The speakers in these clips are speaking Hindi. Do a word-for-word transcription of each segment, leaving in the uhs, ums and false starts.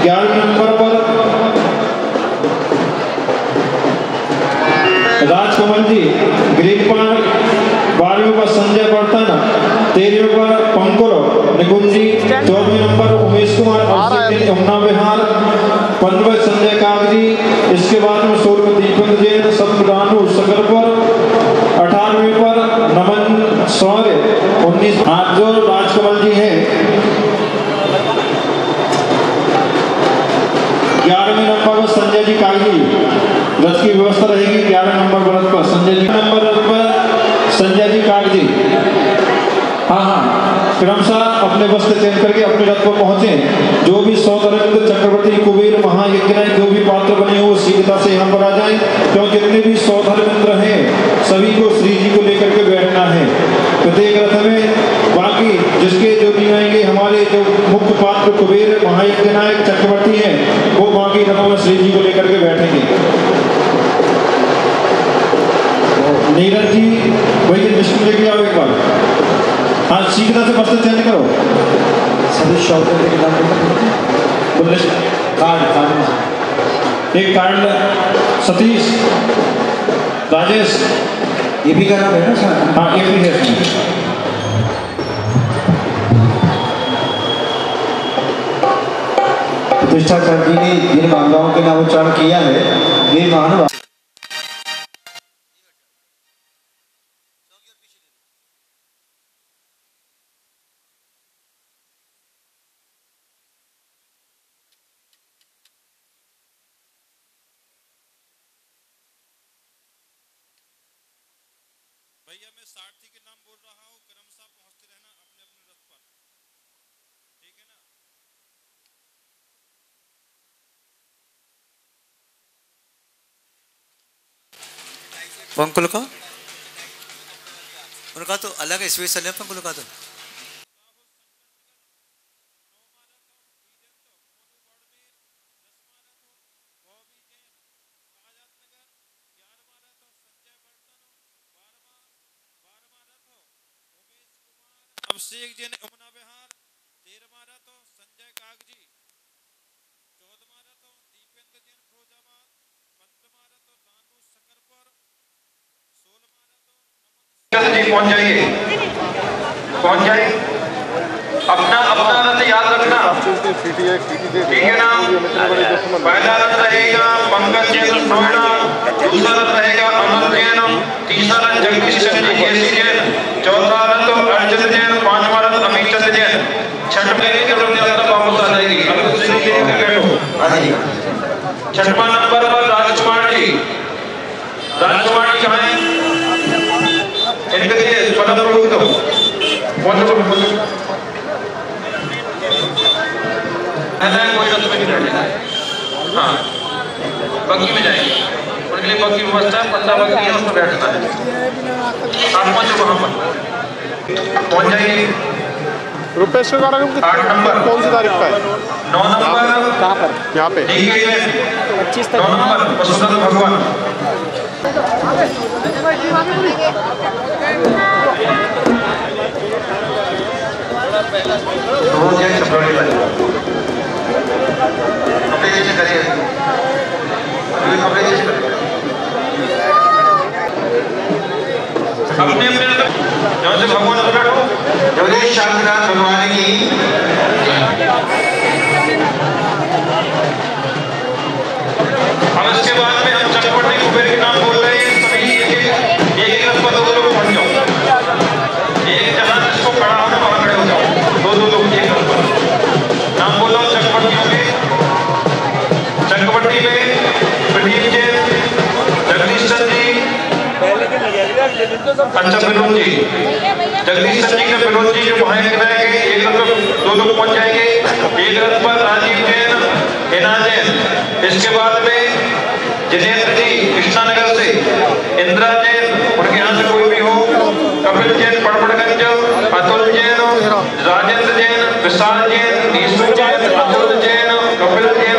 ग्यारहवें नंबर पर राजकमल जी ग्रीनपान, बारहवें पर संजय बर्तन, तेरहवें पर पंकुर निकुंजी, चौदहवें नंबर उमेश कुमार यमुना विहार, पंद्रहवें संजय कागजी, इसके बाद में सोलह दीपेंद्र जैन सतरानु सकरपुर, अठारहवें पर नमन सौर्य, उन्नीस हाथ जो राजकमल जी हैं। ग्यारहवें नंबर पर संजय जी कागजी, रथ की व्यवस्था रहेगी ग्यारह नंबर रथ पर संजय जी, नंबर रथ पर संजय जी कागजी। हाँ हाँ क्रमशः अपने वस्त्र चेंज करके अपने रथ पर पहुंचे। जो भी सौधर्मेंद्र चक्रवर्ती कुबेर महायज्ञ जो भी पात्र बने हो शीघ्रता से यहाँ पर आ जाए, क्योंकि जितने भी सौधर्मेंद्र हैं सभी को श्री जी को लेकर के बैठना है प्रत्येक रथ में। बाकी जिसके जो भी आएंगे हमारे जो मुख्य पात्र कुबेर महायज्ञ नायक चक्रवर्ती हैं वो बाकी रथों में श्री जी को लेकर के बैठेंगे। नीरज जी वही लिस्ट लेके आओ एक बार। हाँ शीघ्रता से वस्त्र चेंज करो। सभी शॉप के नाम कार्ड कार्ड एक कार्ड सतीश राजेश ये भी करना है ना सर? हाँ ये भी है। प्रतिष्ठा चंद जी ने जिन मांगाओं के नाम उच्चारण किया है वे महान भैया मैं सारथी के नाम बोल रहा हूँ, क्रमशः पहुंचते रहना अपने अपने रथ पर, ठीक है ना। पंकुल का उनका तो अलग स्पेशल है, पंकुल का तो अभिषेक जी ने यमुना विहार, तेरहवां रथ संजय कागजी, चौदहवां रथ दीपेंद्र जैन फिरोजाबाद, पंद्रहवां रथ रानू सकरपुर, सोलहवां रथ नमन जी पहुंच जाइए पहुंच जाइए अपना अपना रथ याद रखना, ठीक है ना। पहला रथ रहेगा पंकज जैन नोएडा, दूसरा रथ रहेगा अमर जैन, तीसरा रथ जगदीश चंद्र केसी जैन, चौथा रथ अर्जुन जैन, पांचवा रथ अमित चंद्र जैन, छठवें की रथ यात्रा वापस आ जाएगी। छठवां नंबर पर राजकुमार जी, राजकुमार जी कहाँ हैं? इनके लिए पदम प्रभु तो कोई रथ में नहीं बैठेगा। हाँ बग्गी में जाएंगे, उनके लिए बग्गी व्यवस्था है, पंद्रह बग्गी है उसमें बैठना है। आप पहुंचो वहां पर पहुंच जाइए। रुपेश का कार्यक्रम आठ नंबर कौन सी तारीख का है? नौ नंबर कहाँ पर? यहाँ पे पच्चीस नौ नंबर वसुंधरा भगवान। रोज एक चपड़ी लाइए, कपड़े जैसे करिए, अभी कपड़े जैसे करिए अपने अपने जो से भगवान को बैठो। योगेश शांतिनाथ भगवान की अब इसके बाद में हम चक्रवर्ती कुबेर के नाम बोल रहे हैं। सभी एक एक रथ पर दो दो लोग पहुंच जाओ, एक जहां जिसको खड़ा होना वहां खड़े हो जाओ, दो दो लोग एक रथ पर नाम बोलो। चक्रवर्तियों के चक्रवर्ती में प्रदीप जैन, जगदीश चंद जी, अच्छा विनोद जी, जगदीश चंद जी के विनोद जी जो महायज्ञ नायक है, एक रथ दो लोग पहुंच जाएंगे। एक रथ पर राजीव जैन, हिना जैन, इसके बाद में जितेंद्र जी कृष्णानगर से, इंदिरा जैन उनके यहाँ से कोई भी हो, कपिल जैन पड़पड़गंज, अतुल जैन, राजेंद्र जैन, विशाल जैन, ईश्वर जैन, अतुल जैन, कपिल जैन,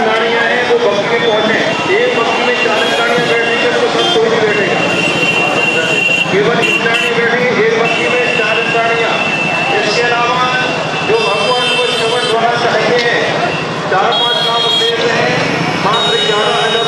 गाड़ियां हैं वो बग्गी में पहुंचे। एक बग्गी में चालीस गाड़ियां बैठेंगी तो सब कोई नहीं बैठेगा, केवल एक गाड़ी बैठेगी एक बग्गी में चालीस गाड़ियां। इसके अलावा जो भगवान को श्रवण होना चाहिए, चार पांच काम शेष हैं, मात्र ग्यारह हजार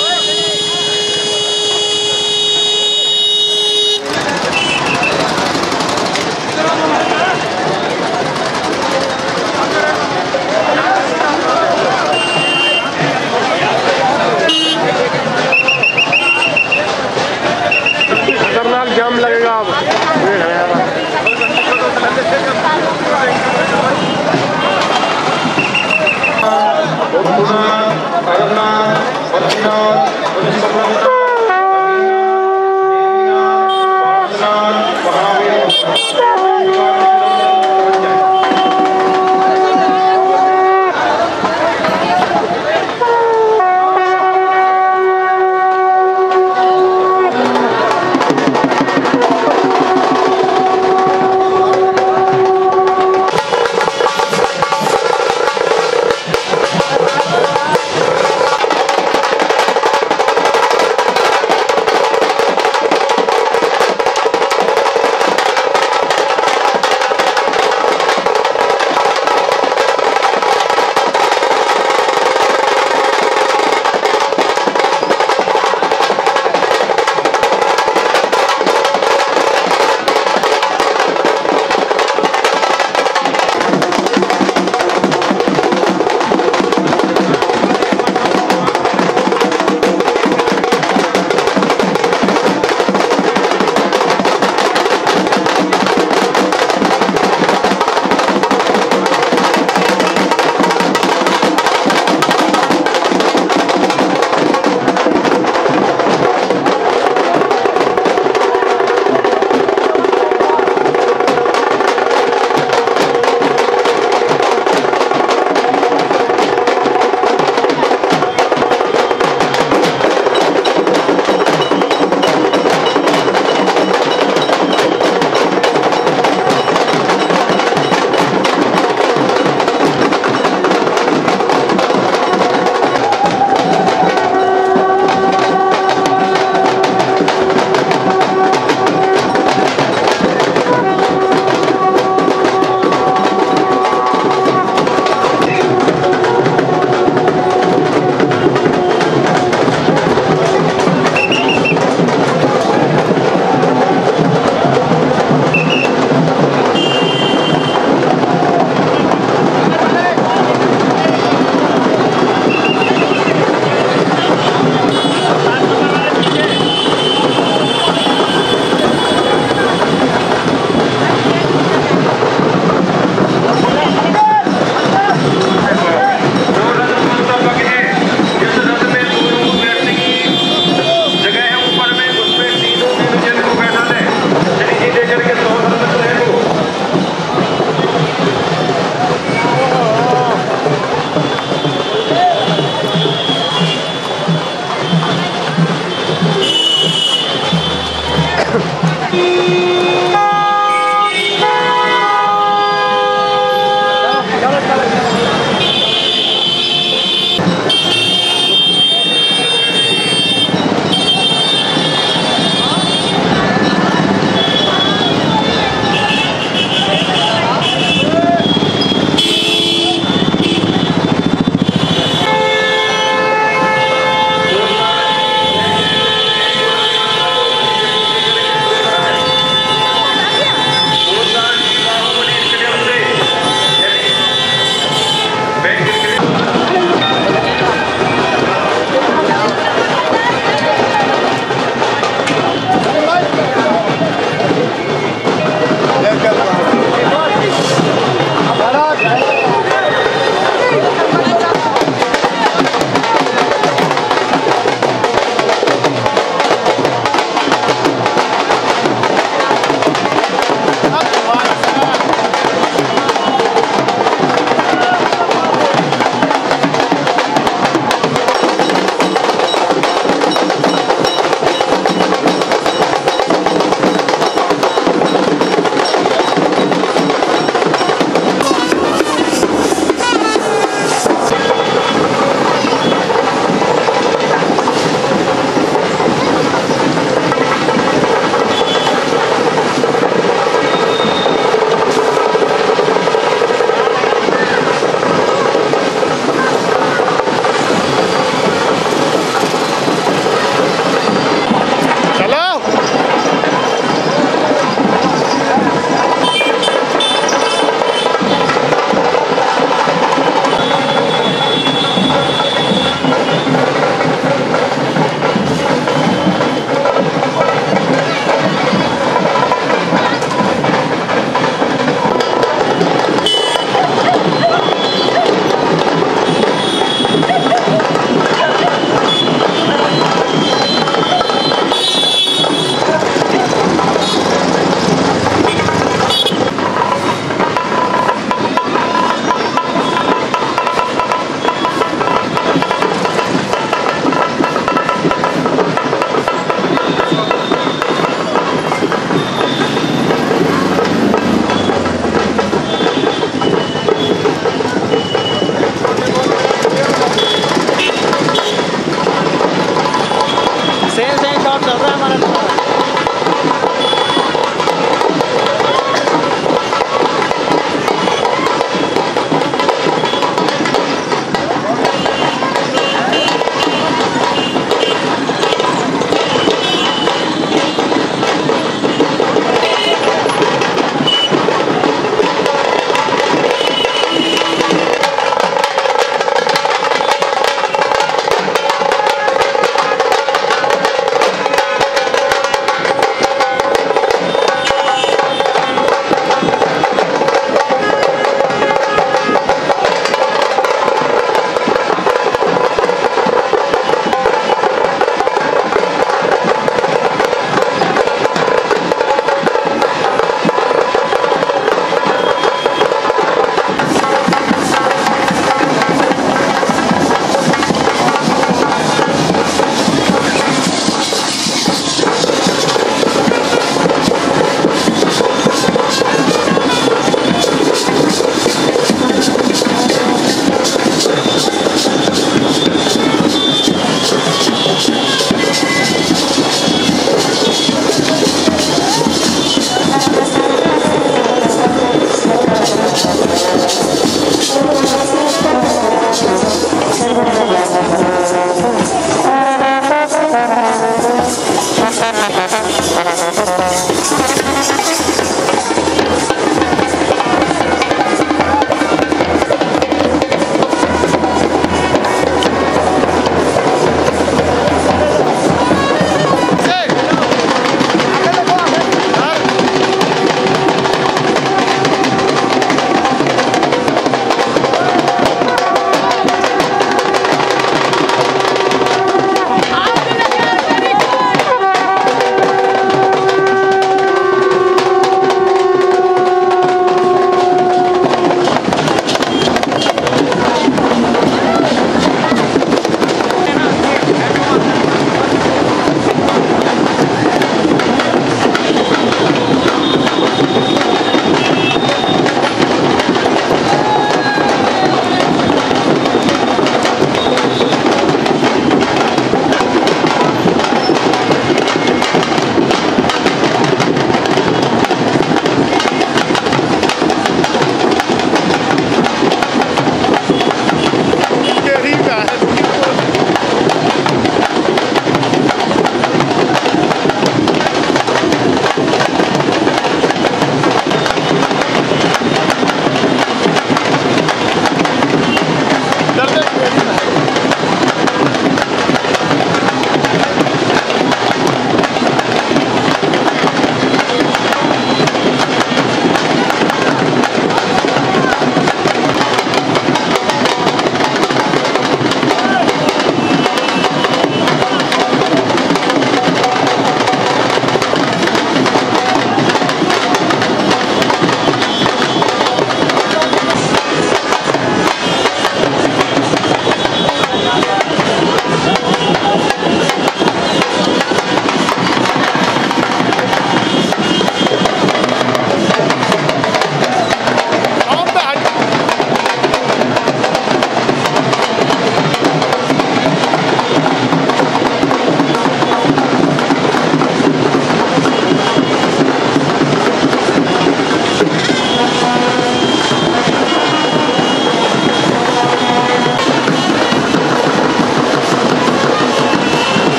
खतरनाक जाम लगेगा अब।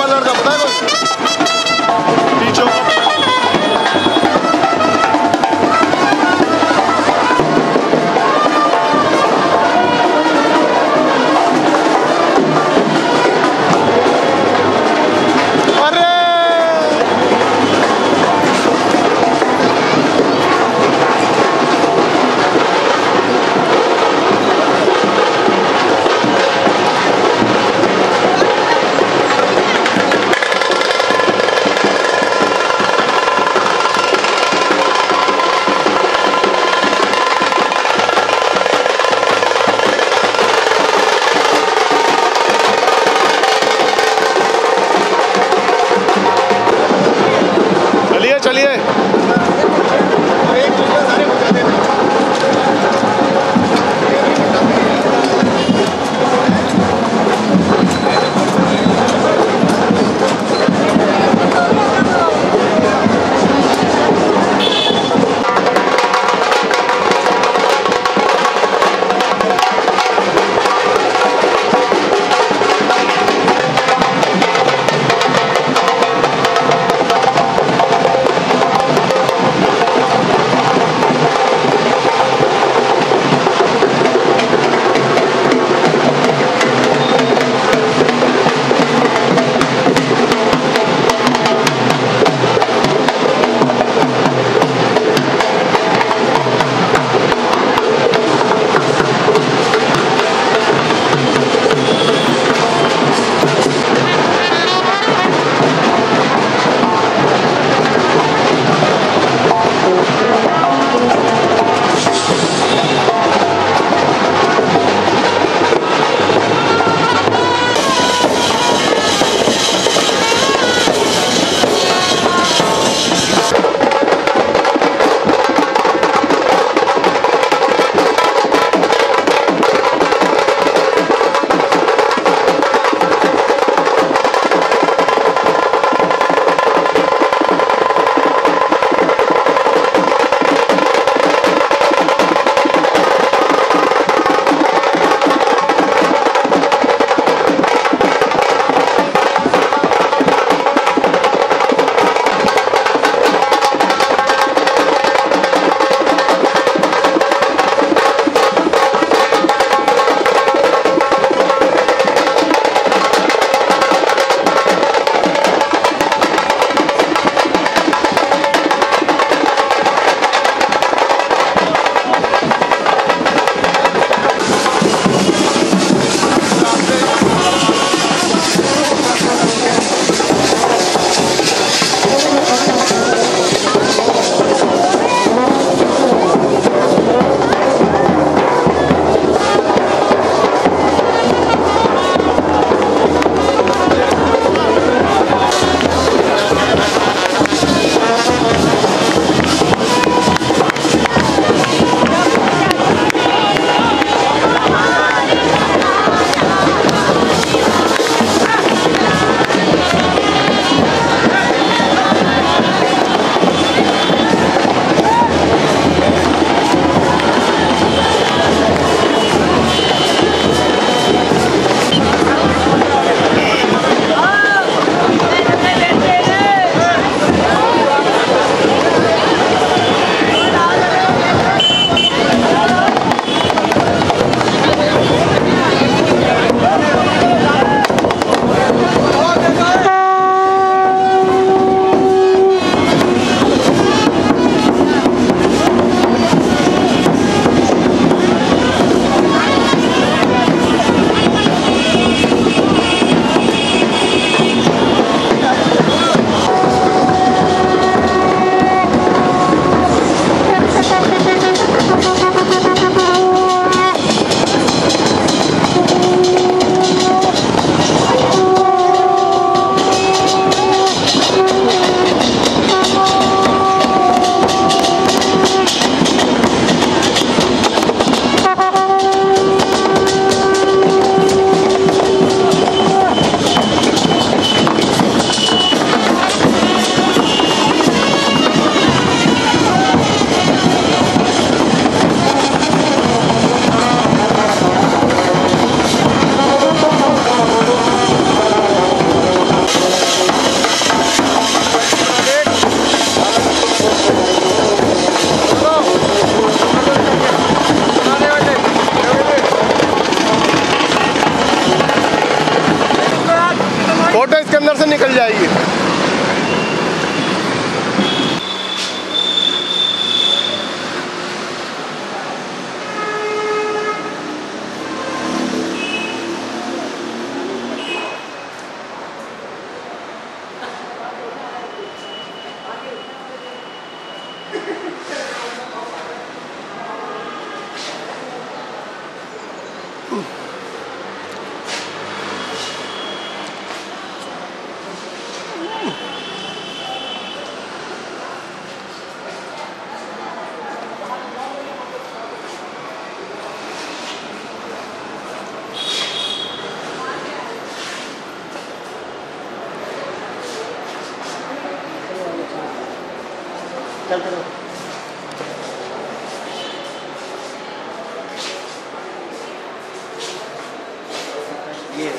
कलर का पता है कोई? नीचे होगा। अंदर से निकल जाएगी। चल करो। ये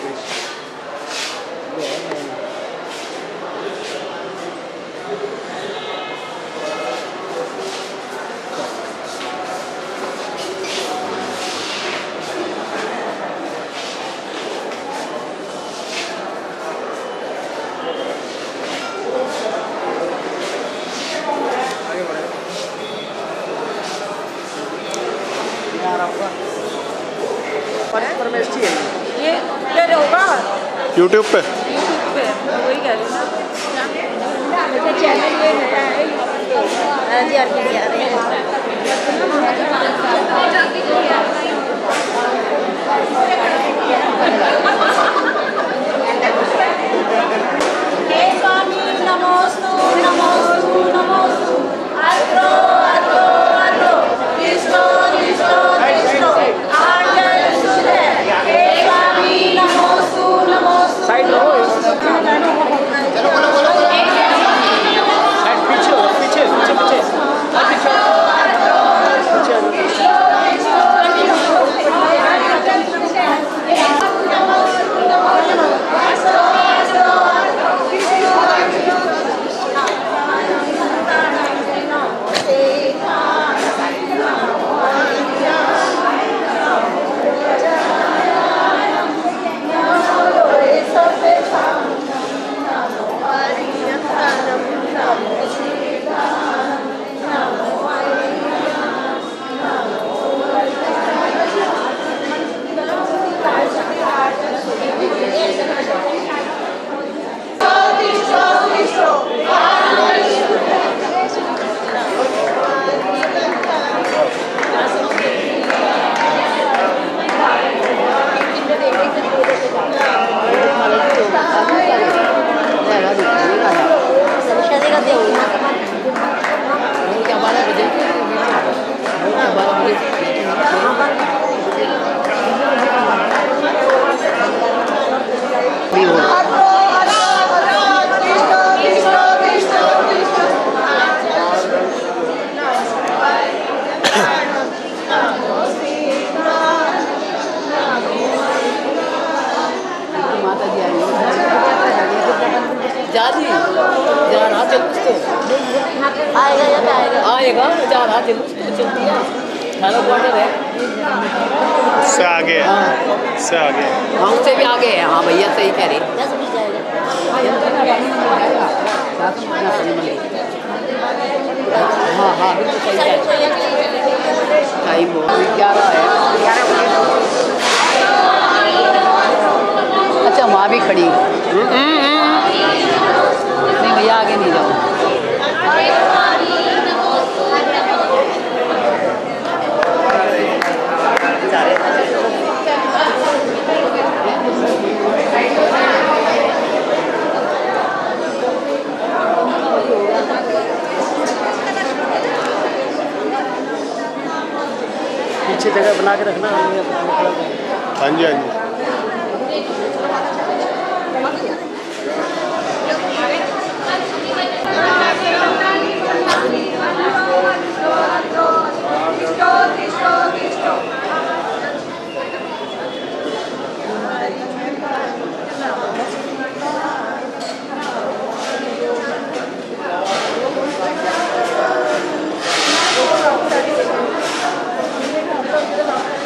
ये ये होगा यूट्यूब पे यूट्यूब पे वही कह रही हूँ ना चैनल ये है जी आर के आ रहे हे स्वामी नमोस्तु नमोस्तु नमोस्तु अत्रो अत्रो अत्रो कृष्णो कृष्णो कृष्णो आर्य सुदे हे स्वामी नमोस्तु नमोस्तु साइड लो चलो बोलो बोलो साइड पीछे हो पीछे पीछे पीछे पीछे आएगा जा रहा जुलूस तो चलती है थाना बॉर्डर है से आगे है से आगे हाँ उससे भी आगे है हाँ भैया सही कह रही हाँ हाँ बिल्कुल सही कह रही टाइम हो ग्यारह है अच्छा वहाँ भी खड़ी नहीं भैया आगे नहीं जाओ पीछे जगह बना के रखना हाँ जी हाँ जी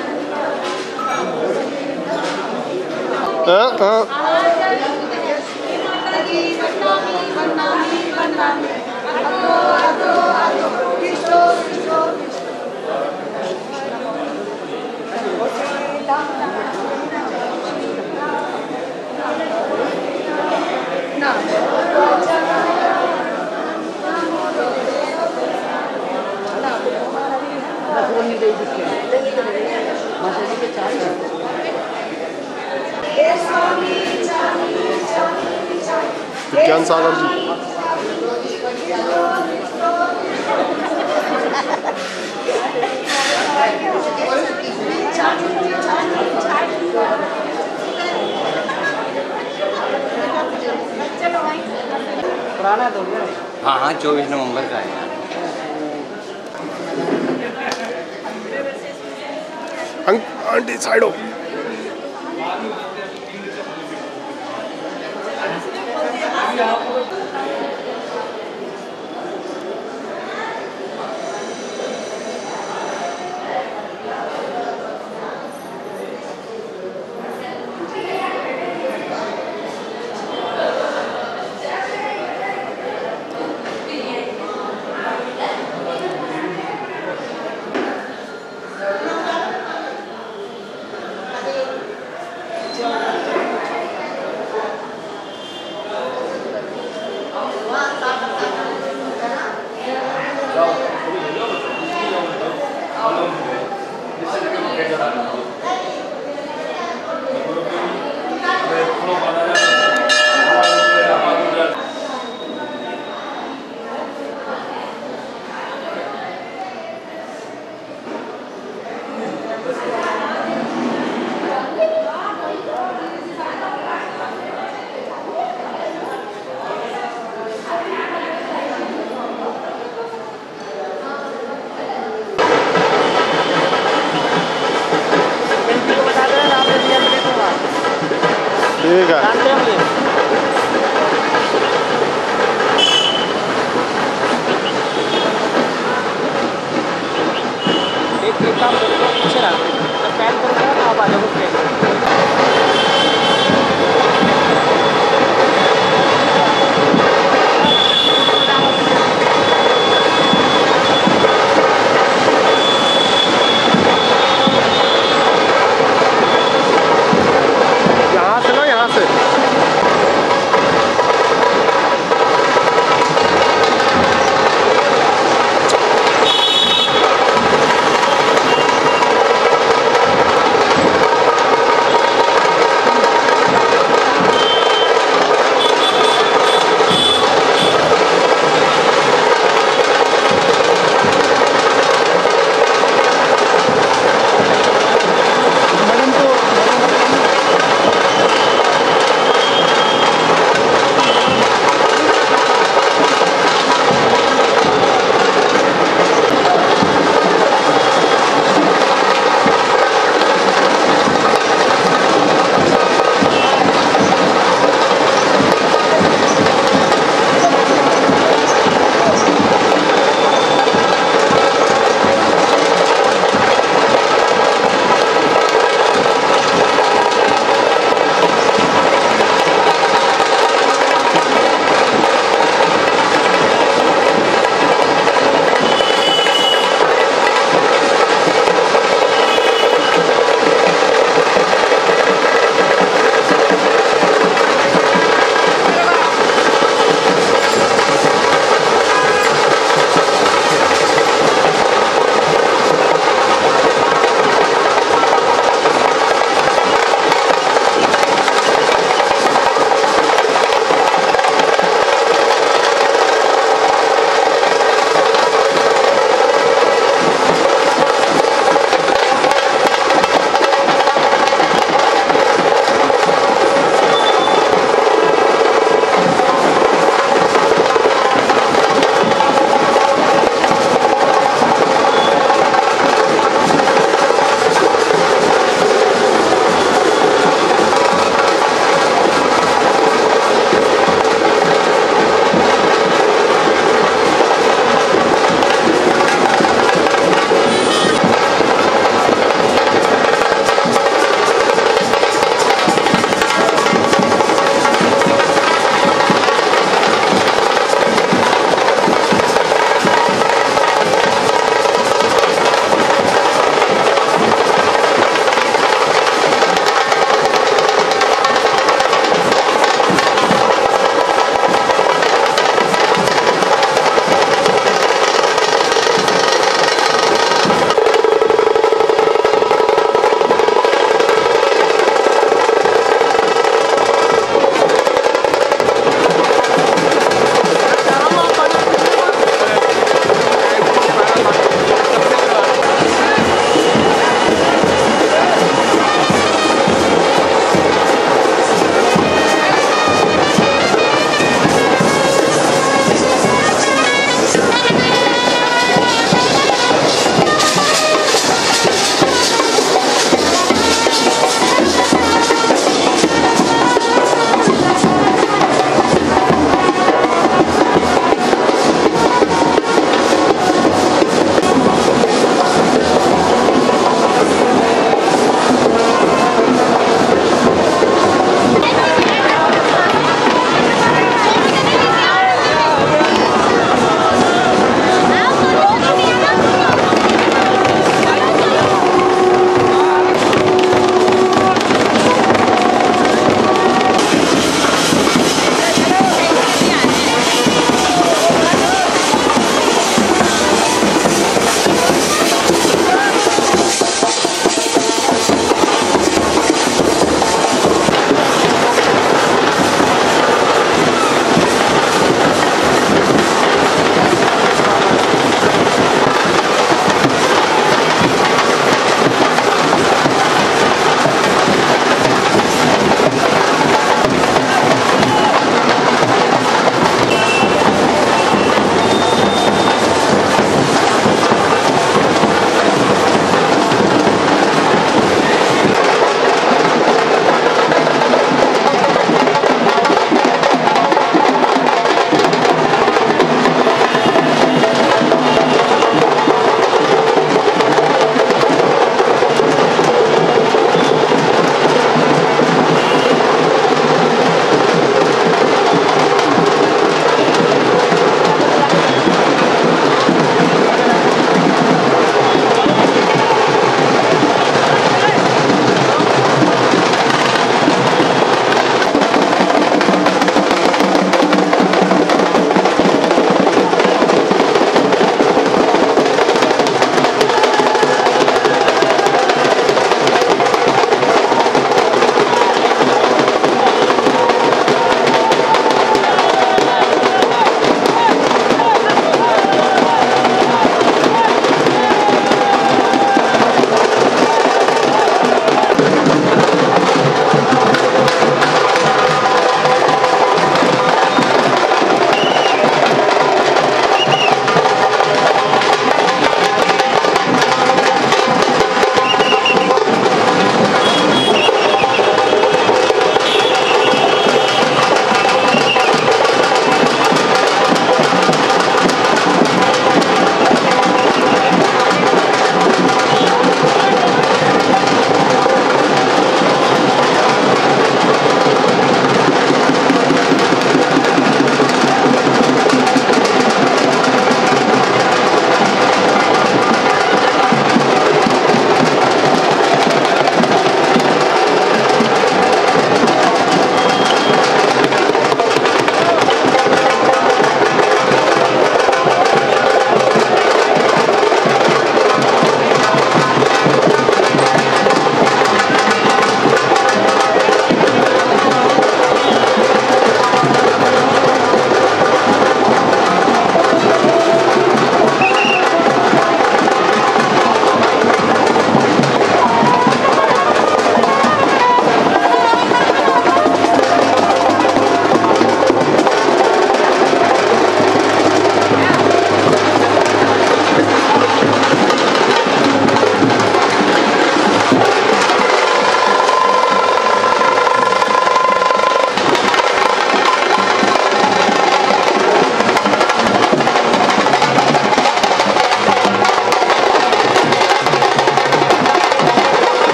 हाँ हाँ ज्ञान सागर जी। पुराना तो हाँ हाँ चौबीस नवंबर का है। आंटी साइड हो। ठीक है। एक एक काम करो, पीछे रख, पैन करो, आप आ जाओ। यहाँ से लो, यहाँ से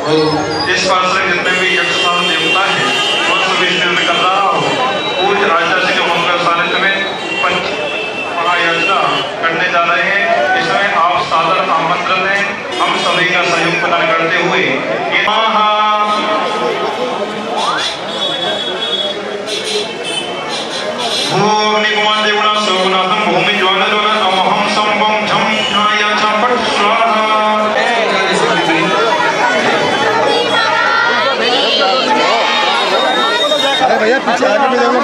इस पात्र जितने भी यक्षपाल देवता हैं उन सभी में कर रहा हूँ पूज्य राजा श्री मंगल सानिध्य में पंच महायाचना करने जा रहे हैं। इसमें आप सादर आमंत्रण हैं। हम सभी का सहयोग प्रदान करते हुए निगमान देवना सोमनाथम भूमि ज्वाला ज्वाला अमहम संभम झम छाया छपट स्वाहा। अरे भैया पीछे आगे भी देखो।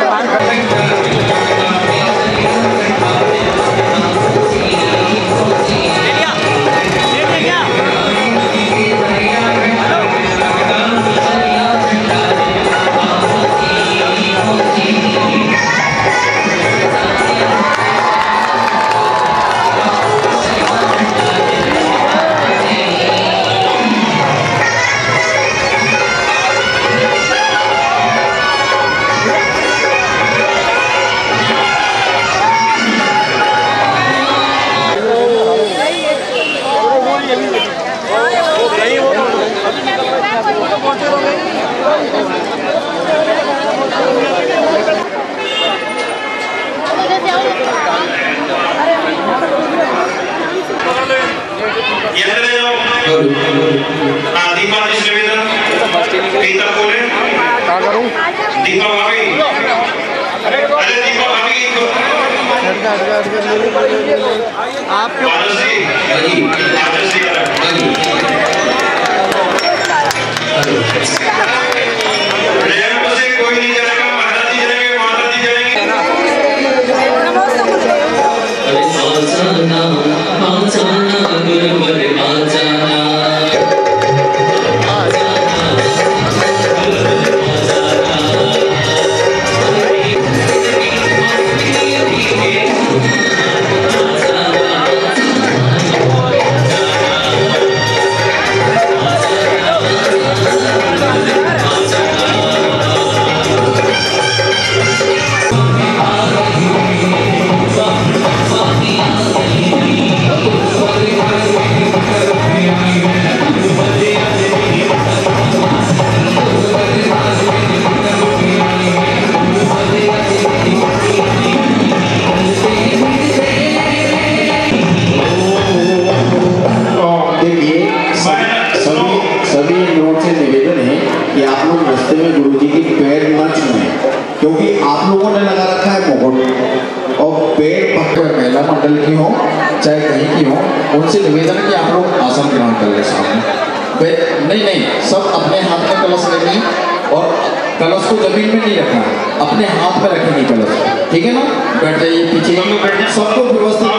क्योंकि आप लोगों ने लगा रखा है मुकुट और पेड़ पत्थर महिला मंडल की हो चाहे कहीं की हो, उनसे निवेदन है कि आप लोग आसन ग्रहण कर ले सामने। नहीं नहीं सब अपने हाथ में कलश लेंगे और कलश को जमीन में नहीं रखना, अपने हाथ में रखेंगे कलश, ठीक है ना। बैठ जाइए पीछे, सबको व्यवस्थित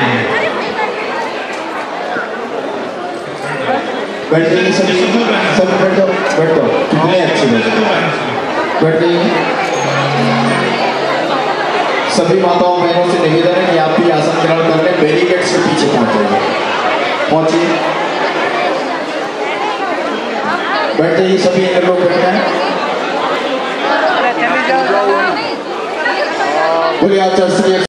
बैठ जाइए, सब सब बैठो बैठो, कितने अच्छे बैठ जाइए। सभी माताओं बहनों से निवेदन है कि आप भी आसन ग्रहण कर लें, बैरिकेड से पीछे पहुंच जाइए, पहुंचिए, बैठ जाइए, सभी लोग बैठे हैं। बोलिए आचार्य श्री